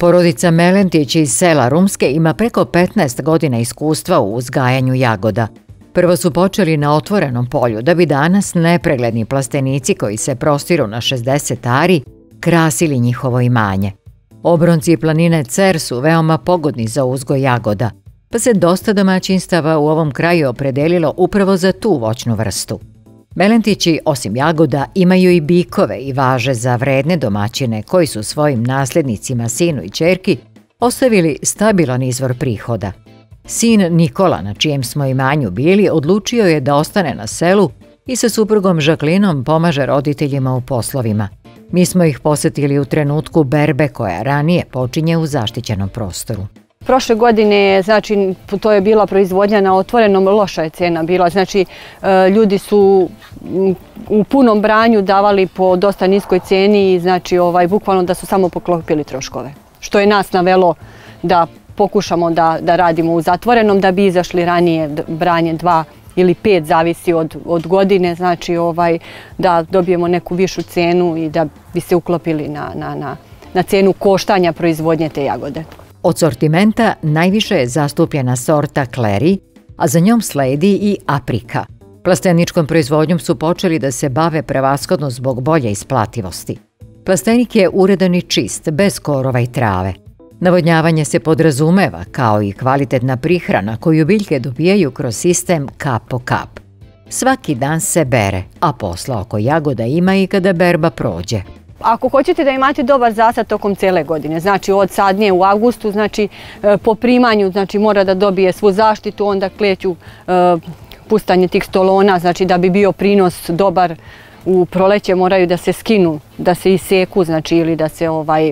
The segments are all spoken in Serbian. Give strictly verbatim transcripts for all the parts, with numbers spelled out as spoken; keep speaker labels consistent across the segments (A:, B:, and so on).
A: Porodica Melentić iz sela Rumske ima preko petnaest godina iskustva u uzgajanju jagoda. Prvo su počeli na otvorenom polju, da bi danas nepregledni plastenici koji se prostiru na šezdeset ari krasili njihovo imanje. Obronci i planine Cer su veoma pogodni za uzgoj jagoda, pa se dosta domaćinstava u ovom kraju opredelilo upravo za tu voćnu vrstu. Melentići, osim jagoda, imaju i bikove i važe za vredne domaćine koji su svojim nasljednicima, sinu i ćerki, ostavili stabilan izvor prihoda. Sin Nikola, na čijem smo imanju bili, odlučio je da ostane na selu i sa suprugom Žaklinom pomaže roditeljima u poslovima. Mi smo ih posetili u trenutku berbe koja ranije počinje u zaštićenom prostoru.
B: Prošle godine, znači, to je bila proizvodnja na otvorenom, loša je cena bila. Znači, ljudi su u punom branju davali po dosta niskoj ceni i znači, ovaj, bukvalno da su samo poklopili troškove. Što je nas navelo da pokušamo da, da radimo u zatvorenom, da bi izašli ranije branje dva ili pet, zavisi od, od godine, znači ovaj, da dobijemo neku višu cenu i da bi se uklopili na, na, na, na cenu koštanja proizvodnje te jagode.
A: Od sortimenta najviše je zastupljena sorta Clary, a za njom sledi i Aprika. Plasteničkom proizvodnjom su počeli da se bave prevashodno zbog bolje isplativosti. Plastenik je uredan i čist, bez korova i trave. Navodnjavanje se podrazumeva kao i kvalitetna prihrana koju biljke dobijaju kroz sistem kap po kap. Svaki dan se bere, a posla oko jagoda ima i kada berba prođe.
B: Ako hoćete da imate dobar zasad tokom cele godine, znači od sadnje u avgustu, znači po primanju znači mora da dobije svu zaštitu, onda kleću pustanje tih stolona, znači da bi bio prinos dobar. U proleće moraju da se skinu, da se iseku, znači ili da se ovaj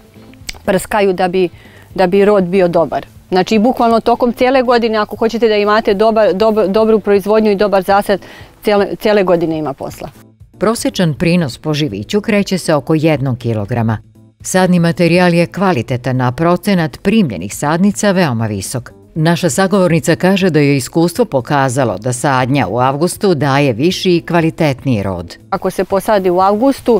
B: prskaju da bi, da bi rod bio dobar. Znači, bukvalno tokom cijele godine, ako hoćete da imate dobar, dobar, dobru proizvodnju i dobar zasad, cijele, cijele godine ima posla.
A: Prosječan prinos po živiću kreće se oko jednog kilograma. Sadni materijal je kvalitetan, a procenat primljenih sadnica veoma visok. Naša sagovornica kaže da je iskustvo pokazalo da sadnja u avgustu daje viši i kvalitetniji rod.
B: Ako se posadi u avgustu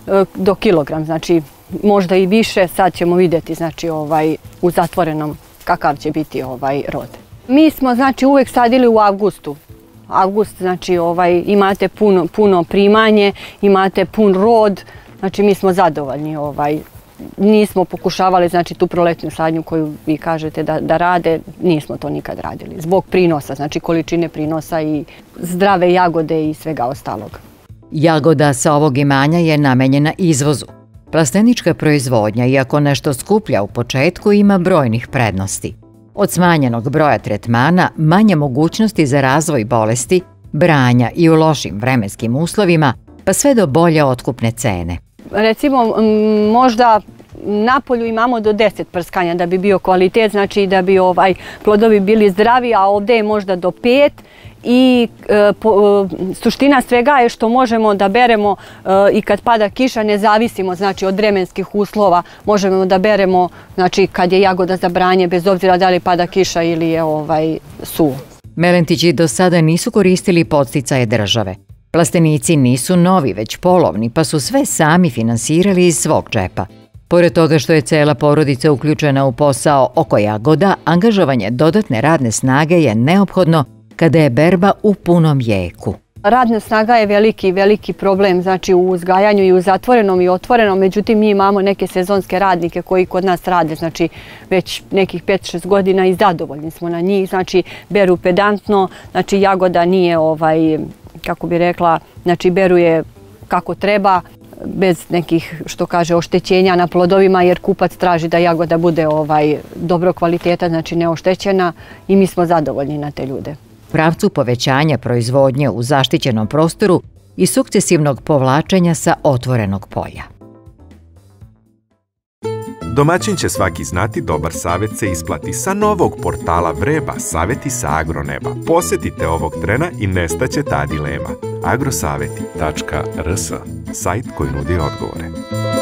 B: do kilogram, znači možda i više, sad ćemo vidjeti znači, ovaj, u zatvorenom kakav će biti ovaj rod. Mi smo znači, uvijek sadili u avgustu. Avgust, znači ovaj, imate puno, puno primanje, imate pun rod, znači mi smo zadovoljni. Ovaj, nismo pokušavali znači, tu proletnju sadnju koju vi kažete da, da rade, nismo to nikad radili. Zbog prinosa, znači količine prinosa i zdrave jagode i svega ostalog.
A: Jagoda sa ovog imanja je namenjena izvozu. Plastenička proizvodnja, iako nešto skuplja u početku, ima brojnih prednosti. Od smanjenog broja tretmana, manje mogućnosti za razvoj bolesti, branja i u lošim vremenskim uslovima, pa sve do bolje otkupne cene.
B: Recimo, možda na polju imamo do deset prskanja da bi bio kvalitet, znači da bi ovaj plodovi bili zdravi, a ovdje je možda do pet. I e, po, e, suština svega je što možemo da beremo e, i kad pada kiša, ne zavisimo znači, od vremenskih uslova, možemo da beremo znači, kad je jagoda za branje, bez obzira da li pada kiša ili je ovaj, suvo.
A: Melentići do sada nisu koristili podsticaje države. Plastenici nisu novi, već polovni, pa su sve sami finansirali iz svog džepa. Pored toga što je cela porodica uključena u posao oko jagoda, angažovanje dodatne radne snage je neophodno kada je berba u punom jeku.
B: Radna snaga je veliki, veliki problem znači u uzgajanju i u zatvorenom i otvorenom, međutim mi imamo neke sezonske radnike koji kod nas rade znači već nekih pet šest godina i zadovoljni smo na njih, znači beru pedantno, znači jagoda nije ovaj, kako bi rekla, znači beru je kako treba, bez nekih, što kaže, oštećenja na plodovima, jer kupac traži da jagoda bude ovaj, dobro kvaliteta, znači neoštećena i mi smo zadovoljni na te ljude.
A: Pravcu povećanja proizvodnje u zaštićenom prostoru i sukcesivnog povlačenja sa otvorenog polja.
C: Domaćin će svaki znati, dobar savjet se isplati. Sa novog portala Vreba, savjeti sa agroneba. Posjetite ovog trena i nestaće ta dilema. agrosaveti tačka r s, sajt koji nudi odgovore.